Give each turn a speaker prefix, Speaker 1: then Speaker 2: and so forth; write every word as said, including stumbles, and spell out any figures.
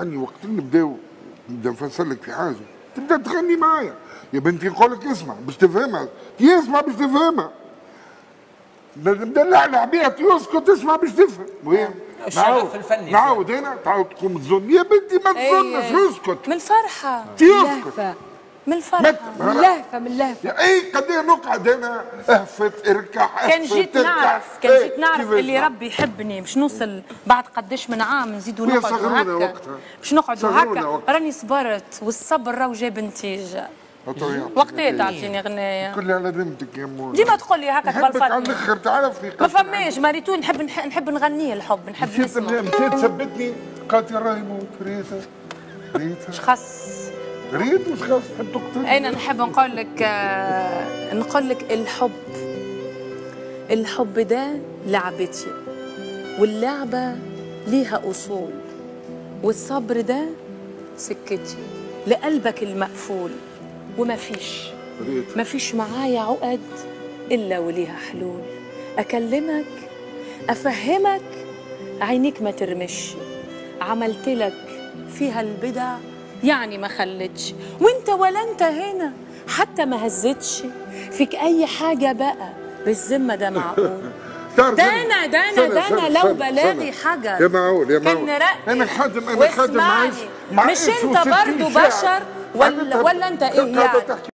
Speaker 1: يعني وقت اللي نبداو نبدا نفسر لك في حاجه تبدا تغني معايا يا بنتي، نقول لك اسمع باش تفهمها، يسمع باش تفهمها. نبدا نلعلع بها يسكت اسمع باش تفهم. وين
Speaker 2: الشغف الفني
Speaker 1: نعاود هنا تعاود تقوم تظن يا بنتي ما تظنش، اسكت
Speaker 3: من الفرحه
Speaker 1: تسكت
Speaker 3: من الفرحه
Speaker 4: من اللهفه من اللهفه.
Speaker 1: اي قد ايه نقعد انا اهفت اركع اهفت
Speaker 3: كان جيت
Speaker 1: اركع.
Speaker 3: نعرف كان
Speaker 1: ايه
Speaker 3: جيت نعرف اللي
Speaker 1: نعم.
Speaker 3: ربي يحبني باش نوصل بعد قداش من عام نزيدوا
Speaker 1: ويا
Speaker 3: نقعدوا
Speaker 1: صغرونا
Speaker 3: هكا
Speaker 1: وقتها.
Speaker 3: باش نقعدوا
Speaker 1: صغرونا
Speaker 3: هكا.
Speaker 1: وقتها.
Speaker 3: راني صبرت والصبر راهو جاب نتيجه.
Speaker 1: وقتها
Speaker 3: وقتها تعطيني غنايه
Speaker 1: كل على بنتك يا مو
Speaker 3: ديما تقول لي هكا
Speaker 1: نحبك على
Speaker 3: تبلفطني.
Speaker 1: الاخر تعرفني.
Speaker 3: ما فماش ماريتو نحب نح- نحب نغني الحب نحب
Speaker 1: مشيت
Speaker 3: نسمع.
Speaker 1: مشيت ثبتني قالت لي راهي موت ريتا ريتا
Speaker 3: شخص
Speaker 1: ريت وش خاص تحب تقتل.
Speaker 3: انا نحب نقول لك آه، نقول لك الحب الحب ده لعبتي، واللعبه ليها اصول، والصبر ده سكتي لقلبك المقفول. وما فيش ما فيش معايا عقد الا وليها حلول. اكلمك افهمك عينيك ما ترمش، عملت لك فيها البدع يعني ما خلتش، وانت ولا انت هنا حتى ما هزتش فيك اي حاجه بقى بالذمه. ده معقول؟ ده انا ده انا ده انا لو بلاغي حجر
Speaker 1: يا معقول يا معقول انا خادم انا خادم معيش
Speaker 3: مش انت برضه بشر ولا ولا انت ايه يعني؟